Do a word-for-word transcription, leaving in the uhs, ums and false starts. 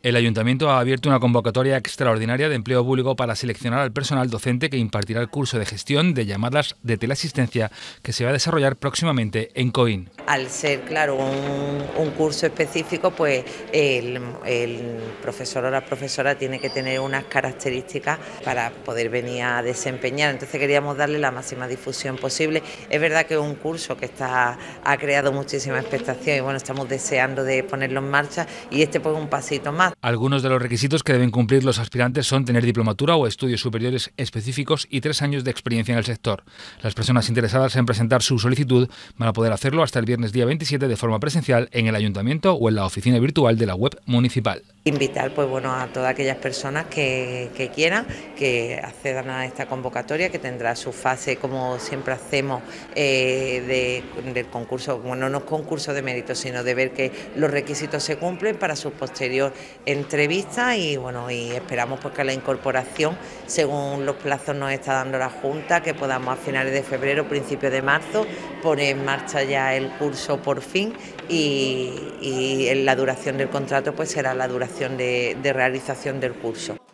El Ayuntamiento ha abierto una convocatoria extraordinaria de empleo público para seleccionar al personal docente que impartirá el curso de gestión de llamadas de teleasistencia que se va a desarrollar próximamente en Coín. Al ser, claro, un, un curso específico, pues el, el profesor o la profesora tiene que tener unas características para poder venir a desempeñar. Entonces queríamos darle la máxima difusión posible. Es verdad que es un curso que está, ha creado muchísima expectación y bueno, estamos deseando de ponerlo en marcha y este pues un pasito más. Algunos de los requisitos que deben cumplir los aspirantes son tener diplomatura o estudios superiores específicos y tres años de experiencia en el sector. Las personas interesadas en presentar su solicitud van a poder hacerlo hasta el viernes día veintisiete de forma presencial en el Ayuntamiento o en la oficina virtual de la web municipal. Invitar pues bueno a todas aquellas personas que, que quieran que accedan a esta convocatoria, que tendrá su fase, como siempre hacemos, eh, de, del concurso, bueno, no es concurso de mérito, sino de ver que los requisitos se cumplen para su posterior entrevista y bueno, y esperamos pues que la incorporación, según los plazos nos está dando la Junta, que podamos a finales de febrero, principios de marzo, poner en marcha ya el curso por fin y, y la duración del contrato pues será la duración de, de realización del curso.